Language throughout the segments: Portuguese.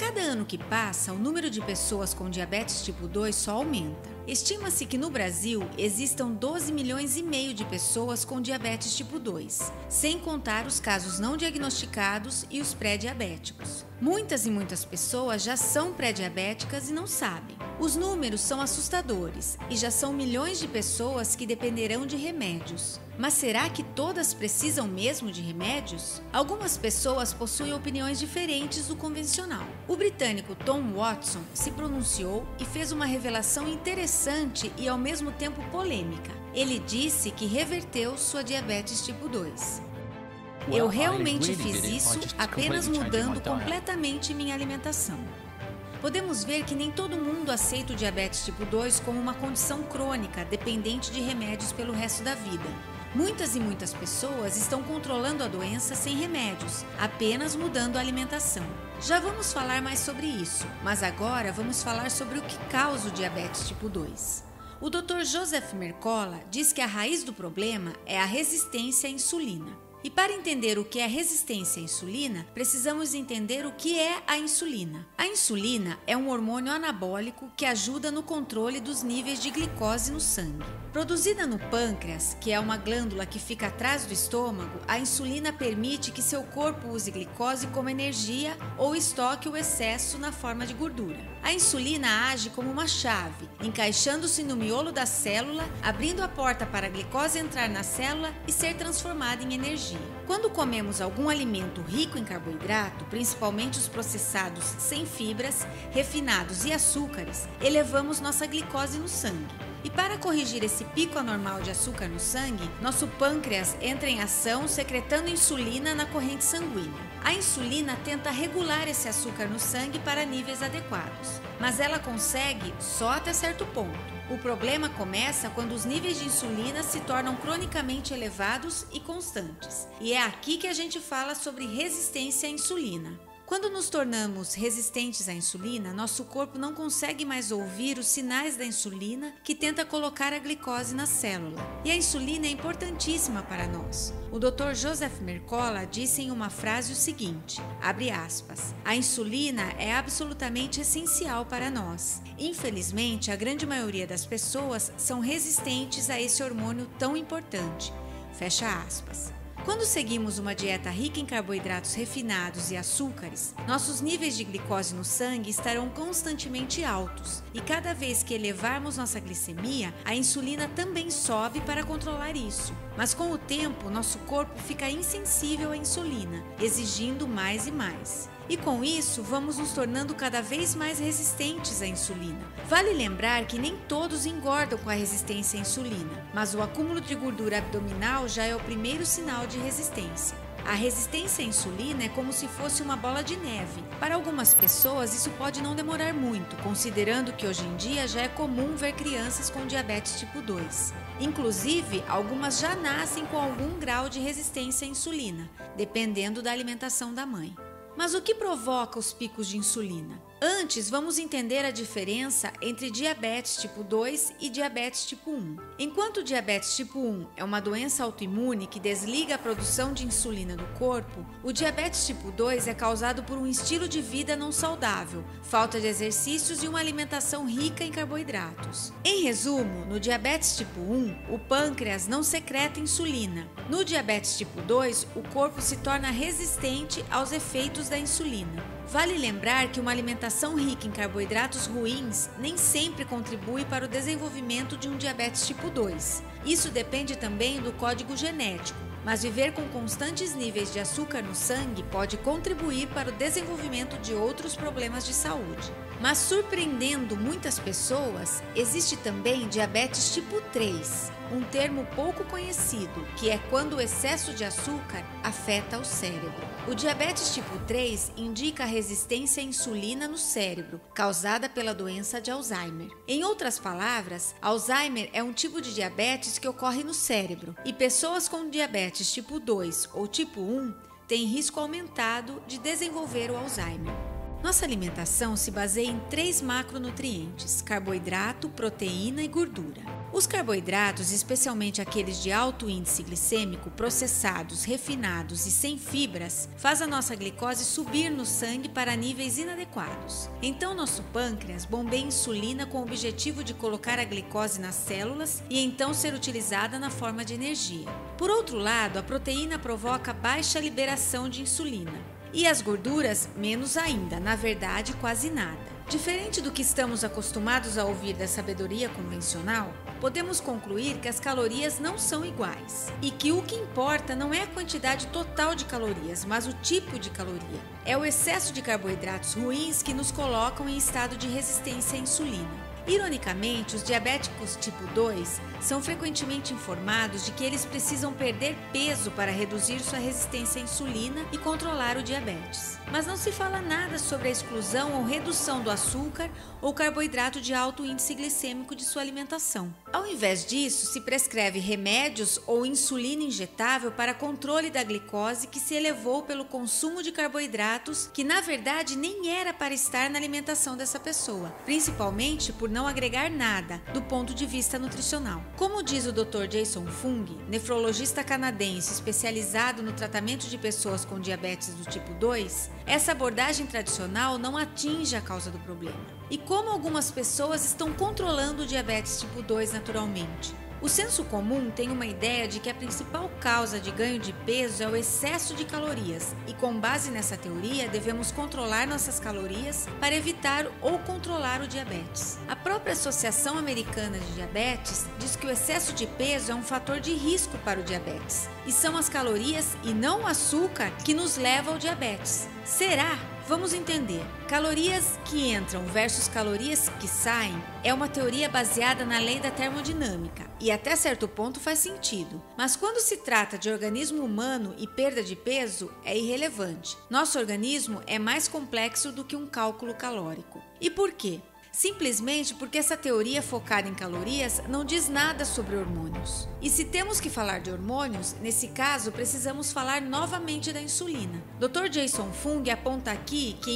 cada ano que passa, o número de pessoas com diabetes tipo 2 só aumenta. Estima-se que no Brasil existam 12 milhões e meio de pessoas com diabetes tipo 2, sem contar os casos não diagnosticados e os pré-diabéticos. Muitas e muitas pessoas já são pré-diabéticas e não sabem. Os números são assustadores e já são milhões de pessoas que dependerão de remédios. Mas será que todas precisam mesmo de remédios? Algumas pessoas possuem opiniões diferentes do convencional. O britânico Tom Watson se pronunciou e fez uma revelação interessante e ao mesmo tempo polêmica. Ele disse que reverteu sua diabetes tipo 2. Eu realmente fiz isso apenas mudando completamente minha alimentação. Podemos ver que nem todo mundo aceita o diabetes tipo 2 como uma condição crônica, dependente de remédios pelo resto da vida. Muitas e muitas pessoas estão controlando a doença sem remédios, apenas mudando a alimentação. Já vamos falar mais sobre isso, mas agora vamos falar sobre o que causa o diabetes tipo 2. O Dr. Joseph Mercola diz que a raiz do problema é a resistência à insulina. E para entender o que é resistência à insulina, precisamos entender o que é a insulina. A insulina é um hormônio anabólico que ajuda no controle dos níveis de glicose no sangue. Produzida no pâncreas, que é uma glândula que fica atrás do estômago, a insulina permite que seu corpo use glicose como energia ou estoque o excesso na forma de gordura. A insulina age como uma chave, encaixando-se no miolo da célula, abrindo a porta para a glicose entrar na célula e ser transformada em energia. Quando comemos algum alimento rico em carboidrato, principalmente os processados sem fibras, refinados e açúcares, elevamos nossa glicose no sangue. E para corrigir esse pico anormal de açúcar no sangue, nosso pâncreas entra em ação secretando insulina na corrente sanguínea. A insulina tenta regular esse açúcar no sangue para níveis adequados, mas ela consegue só até certo ponto. O problema começa quando os níveis de insulina se tornam cronicamente elevados e constantes. E é aqui que a gente fala sobre resistência à insulina. Quando nos tornamos resistentes à insulina, nosso corpo não consegue mais ouvir os sinais da insulina que tenta colocar a glicose na célula. E a insulina é importantíssima para nós. O Dr. Joseph Mercola disse em uma frase o seguinte, abre aspas, a insulina é absolutamente essencial para nós. Infelizmente, a grande maioria das pessoas são resistentes a esse hormônio tão importante. Fecha aspas. Quando seguimos uma dieta rica em carboidratos refinados e açúcares, nossos níveis de glicose no sangue estarão constantemente altos e cada vez que elevarmos nossa glicemia, a insulina também sobe para controlar isso. Mas com o tempo, nosso corpo fica insensível à insulina, exigindo mais e mais. E com isso, vamos nos tornando cada vez mais resistentes à insulina. Vale lembrar que nem todos engordam com a resistência à insulina, mas o acúmulo de gordura abdominal já é o primeiro sinal de resistência. A resistência à insulina é como se fosse uma bola de neve. Para algumas pessoas, isso pode não demorar muito, considerando que hoje em dia já é comum ver crianças com diabetes tipo 2. Inclusive, algumas já nascem com algum grau de resistência à insulina, dependendo da alimentação da mãe. Mas o que provoca os picos de insulina? Antes, vamos entender a diferença entre diabetes tipo 2 e diabetes tipo 1. Enquanto o diabetes tipo 1 é uma doença autoimune que desliga a produção de insulina do corpo, o diabetes tipo 2 é causado por um estilo de vida não saudável, falta de exercícios e uma alimentação rica em carboidratos. Em resumo, no diabetes tipo 1, o pâncreas não secreta insulina. No diabetes tipo 2, o corpo se torna resistente aos efeitos da insulina. Vale lembrar que uma alimentação rica em carboidratos ruins nem sempre contribui para o desenvolvimento de um diabetes tipo 2. Isso depende também do código genético, mas viver com constantes níveis de açúcar no sangue pode contribuir para o desenvolvimento de outros problemas de saúde. Mas surpreendendo muitas pessoas, existe também diabetes tipo 3, um termo pouco conhecido, que é quando o excesso de açúcar afeta o cérebro. O diabetes tipo 3 indica a resistência à insulina no cérebro, causada pela doença de Alzheimer. Em outras palavras, Alzheimer é um tipo de diabetes que ocorre no cérebro, e pessoas com diabetes tipo 2 ou tipo 1 têm risco aumentado de desenvolver o Alzheimer. Nossa alimentação se baseia em 3 macronutrientes: carboidrato, proteína e gordura. Os carboidratos, especialmente aqueles de alto índice glicêmico, processados, refinados e sem fibras, faz a nossa glicose subir no sangue para níveis inadequados. Então, nosso pâncreas bombeia insulina com o objetivo de colocar a glicose nas células e então ser utilizada na forma de energia. Por outro lado, a proteína provoca baixa liberação de insulina. E as gorduras, menos ainda, na verdade, quase nada. Diferente do que estamos acostumados a ouvir da sabedoria convencional, podemos concluir que as calorias não são iguais e que o que importa não é a quantidade total de calorias, mas o tipo de caloria. É o excesso de carboidratos ruins que nos colocam em estado de resistência à insulina. Ironicamente, os diabéticos tipo 2 são frequentemente informados de que eles precisam perder peso para reduzir sua resistência à insulina e controlar o diabetes. Mas não se fala nada sobre a exclusão ou redução do açúcar ou carboidrato de alto índice glicêmico de sua alimentação. Ao invés disso, se prescreve remédios ou insulina injetável para controle da glicose que se elevou pelo consumo de carboidratos que na verdade nem era para estar na alimentação dessa pessoa, principalmente por não agregar nada do ponto de vista nutricional. Como diz o Dr. Jason Fung, nefrologista canadense especializado no tratamento de pessoas com diabetes do tipo 2, essa abordagem tradicional não atinge a causa do problema. E como algumas pessoas estão controlando o diabetes tipo 2 naturalmente? O senso comum tem uma ideia de que a principal causa de ganho de peso é o excesso de calorias e, com base nessa teoria, devemos controlar nossas calorias para evitar ou controlar o diabetes. A própria Associação Americana de Diabetes diz que o excesso de peso é um fator de risco para o diabetes e são as calorias e não o açúcar que nos leva ao diabetes. Será? Vamos entender. Calorias que entram versus calorias que saem é uma teoria baseada na lei da termodinâmica e até certo ponto faz sentido. Mas quando se trata de organismo humano e perda de peso, é irrelevante. Nosso organismo é mais complexo do que um cálculo calórico. E por quê? Simplesmente porque essa teoria focada em calorias não diz nada sobre hormônios. E se temos que falar de hormônios, nesse caso precisamos falar novamente da insulina. Dr. Jason Fung aponta aqui que em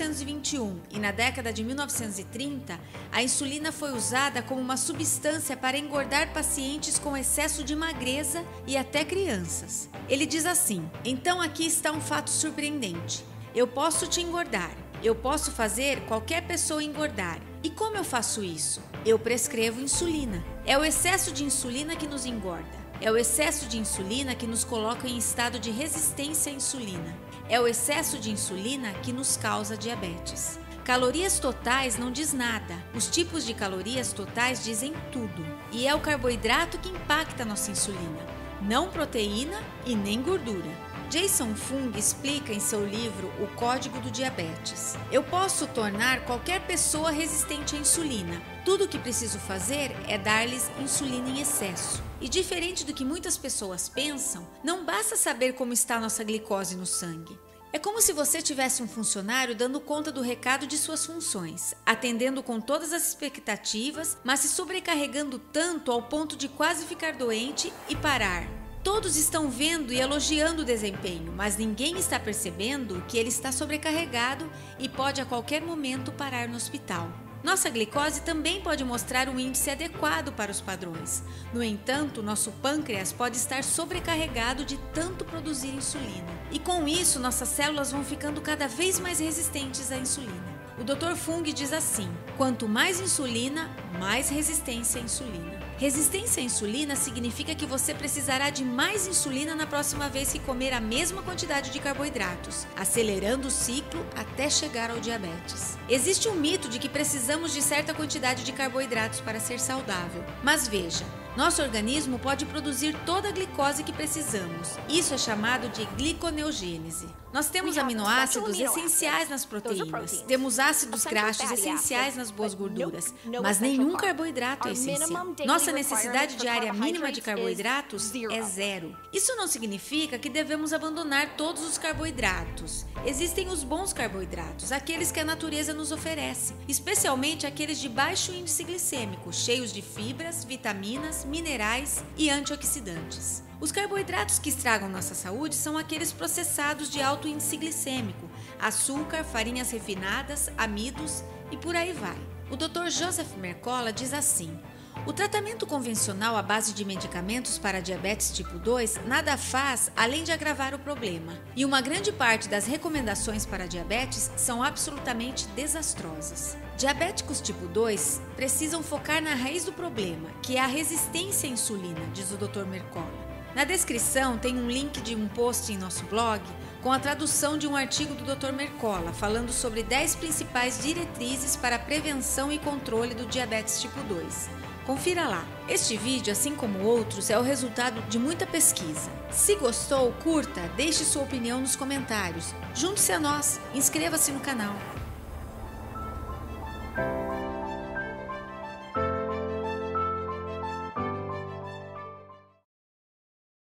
1921 e na década de 1930, a insulina foi usada como uma substância para engordar pacientes com excesso de magreza e até crianças. Ele diz assim: então aqui está um fato surpreendente. Eu posso te engordar. Eu posso fazer qualquer pessoa engordar. E como eu faço isso? Eu prescrevo insulina. É o excesso de insulina que nos engorda. É o excesso de insulina que nos coloca em estado de resistência à insulina. É o excesso de insulina que nos causa diabetes. Calorias totais não diz nada. Os tipos de calorias totais dizem tudo. E é o carboidrato que impacta a nossa insulina, não proteína e nem gordura. Jason Fung explica em seu livro O Código do Diabetes: eu posso tornar qualquer pessoa resistente à insulina. Tudo o que preciso fazer é dar-lhes insulina em excesso. E diferente do que muitas pessoas pensam, não basta saber como está a nossa glicose no sangue. É como se você tivesse um funcionário dando conta do recado de suas funções, atendendo com todas as expectativas, mas se sobrecarregando tanto ao ponto de quase ficar doente e parar. Todos estão vendo e elogiando o desempenho, mas ninguém está percebendo que ele está sobrecarregado e pode a qualquer momento parar no hospital. Nossa glicose também pode mostrar um índice adequado para os padrões. No entanto, nosso pâncreas pode estar sobrecarregado de tanto produzir insulina. E com isso, nossas células vão ficando cada vez mais resistentes à insulina. O Dr. Fung diz assim: quanto mais insulina, mais resistência à insulina. Resistência à insulina significa que você precisará de mais insulina na próxima vez que comer a mesma quantidade de carboidratos, acelerando o ciclo até chegar ao diabetes. Existe um mito de que precisamos de certa quantidade de carboidratos para ser saudável, mas veja, nosso organismo pode produzir toda a glicose que precisamos. Isso é chamado de gliconeogênese. Nós temos aminoácidos essenciais nas proteínas, temos ácidos graxos essenciais nas boas gorduras, mas nenhum carboidrato é essencial. Nossa necessidade diária mínima de carboidratos é 0. Isso não significa que devemos abandonar todos os carboidratos. Existem os bons carboidratos, aqueles que a natureza nos oferece, especialmente aqueles de baixo índice glicêmico, cheios de fibras, vitaminas, minerais e antioxidantes. Os carboidratos que estragam nossa saúde são aqueles processados de alto índice glicêmico, açúcar, farinhas refinadas, amidos e por aí vai. O Dr. Joseph Mercola diz assim: o tratamento convencional à base de medicamentos para diabetes tipo 2 nada faz além de agravar o problema, e uma grande parte das recomendações para diabetes são absolutamente desastrosas. Diabéticos tipo 2 precisam focar na raiz do problema, que é a resistência à insulina, diz o Dr. Mercola. Na descrição tem um link de um post em nosso blog com a tradução de um artigo do Dr. Mercola falando sobre 10 principais diretrizes para a prevenção e controle do diabetes tipo 2. Confira lá. Este vídeo, assim como outros, é o resultado de muita pesquisa. Se gostou, curta, deixe sua opinião nos comentários. Junte-se a nós, inscreva-se no canal.